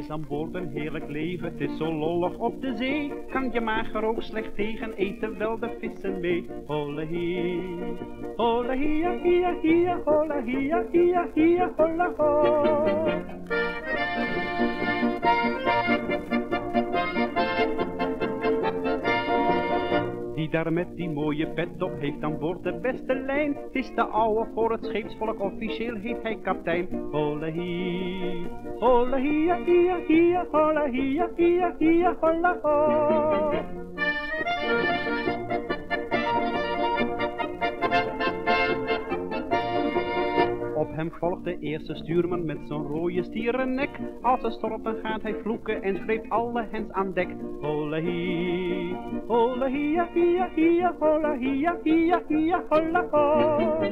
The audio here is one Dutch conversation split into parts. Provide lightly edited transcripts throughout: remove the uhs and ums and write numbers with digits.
is aan boord een heerlijk leven, het is zo lollig op de zee. Kan je mager ook slecht tegen, eten wel de vissen mee. Holla hie, holla hia, hia, hia, holla hia, hia, hia, holla ho. Die daar met die mooie pet op heeft aan boord de beste lijn. Het is de ouwe voor het scheepsvolk, officieel heet hij kaptein. Holla hie, holla hia, hia, hia, holla hia, hia, hia, holla ho. Op hem volgt de eerste stuurman met zo'n rode stierennek. Als het stormt dan gaat hij vloeken en schreeuwt alle hens aan dek. Holla hie, holla hia, hia, hia, holla hia, hia, hia, holla ho.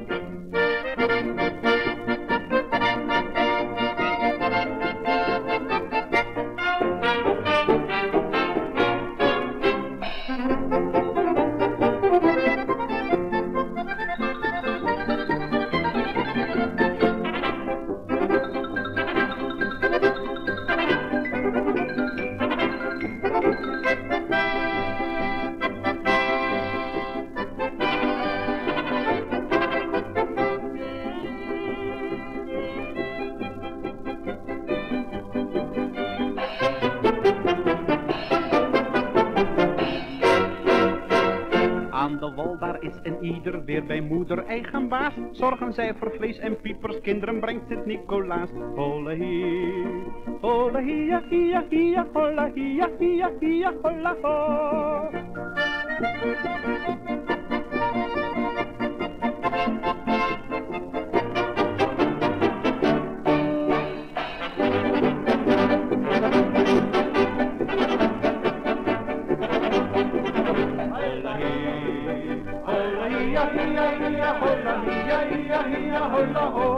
Aan de wal daar is en ieder weer bij moeder eigen baas. Zorgen zij voor vlees en piepers, kinderen brengt het Nicolaas. Holla hie, holla hia, hia, hia, holla hia, hia, hia, holla ho. Holla hia, hia, hia, holla hia, hia, hia, holla ho.